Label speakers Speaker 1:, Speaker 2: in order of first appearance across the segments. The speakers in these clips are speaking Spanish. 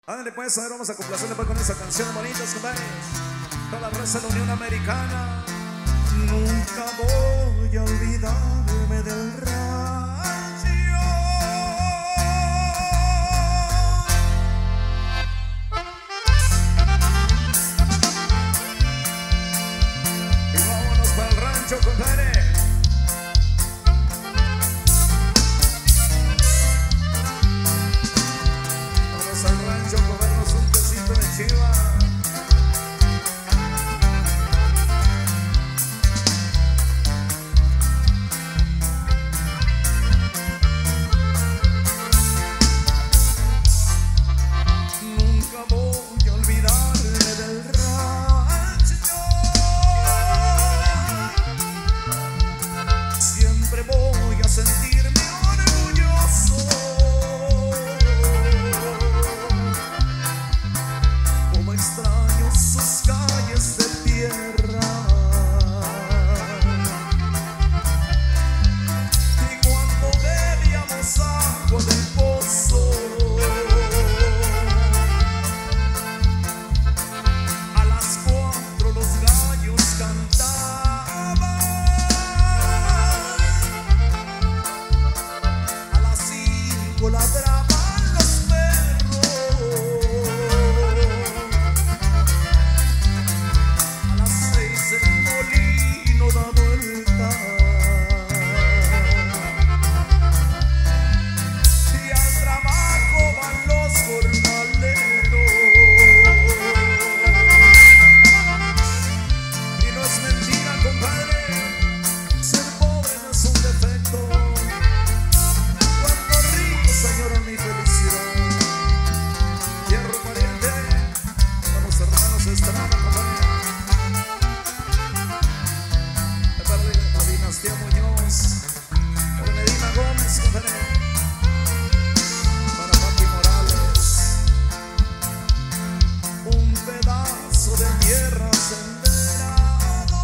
Speaker 1: Ándale pues, a ver, vamos a complacerle pues con esa canción bonitas, compadres. Toda la raza de la Unión Americana. Nunca voy a olvidarme del rancho. Y vámonos para el rancho, compadre. Vamos al rancho a comernos un pesito de chiva. Sentirme orgulloso, como extraño sus calles de tierra, y cuando bebíamos agua del pozo, a las 4 los gallos cantaban. Ladraban los perros, a las 6 el molino da vuelta, y al trabajo van los jornaleros, y no es mentira, compadre, ser pobre no es un defecto. Señora, mi felicidad. Hierro pariente, con los hermanos Estrada, compadre. Para la dinastía Muñoz, para Medina Gómez, compadre. Para Pati Morales. Un pedazo de tierra senderado,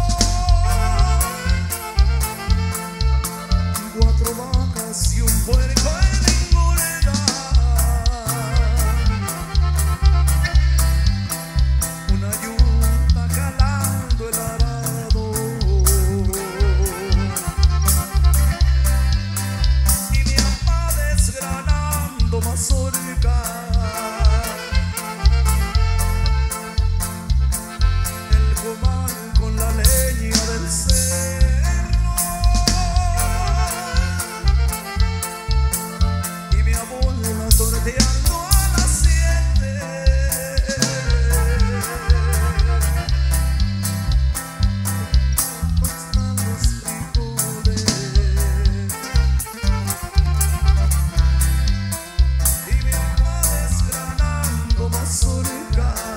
Speaker 1: 4 vacas y un puerco. El comal con la leña del cerro, y mi abuela torteando a las 7. ¿Cómo están los frijoles? Mazorca.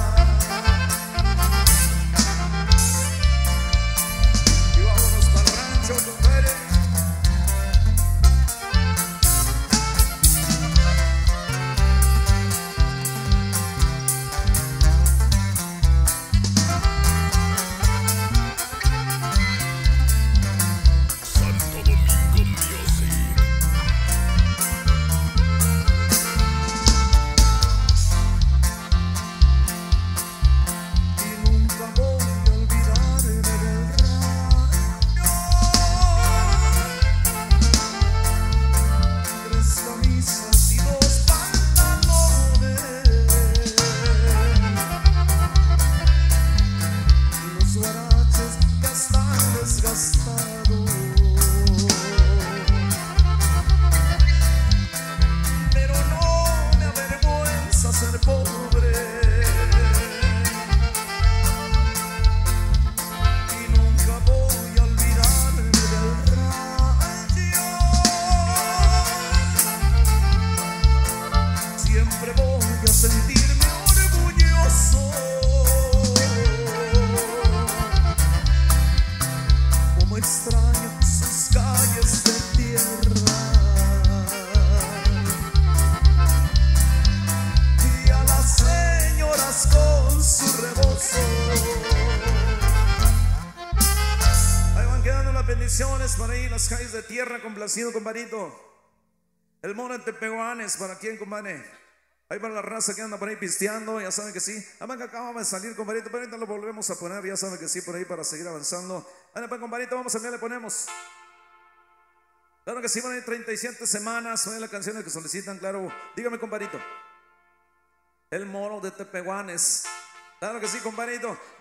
Speaker 1: Y vámonos para el rancho, compadre.
Speaker 2: Santo Domingo Music.
Speaker 1: Y 2 pantalones, y los guaraches ya están desgastados, pero no me avergüenza ser pobre, y nunca voy a olvidarme del rancho. Siempre voy a sentirme orgulloso, como extraño sus calles de tierra, y a las señoras con su rebozo. Ahí van quedando las bendiciones para ir las calles de tierra, complacido, compadrito. El mono de Tepehuanes, ¿para quién, compadre? Ahí para la raza que anda por ahí pisteando, ya saben que sí. Además que acabamos de salir, compadrito, pero ahorita lo volvemos a poner, ya saben que sí, por ahí para seguir avanzando. Ahora pues, compadrito, vamos a ver, le ponemos. Claro que sí, van a ir 37 semanas, son las canciones que solicitan, claro. Dígame, compadrito. El Moro de Tepehuanes. Claro que sí, compadrito.